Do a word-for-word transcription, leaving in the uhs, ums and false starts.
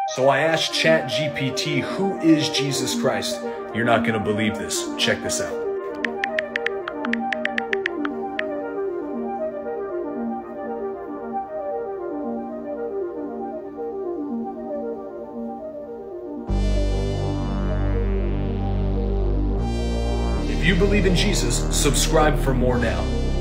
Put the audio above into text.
So I asked ChatGPT, who is Jesus Christ? You're not going to believe this. Check this out. If you believe in Jesus, subscribe for more now.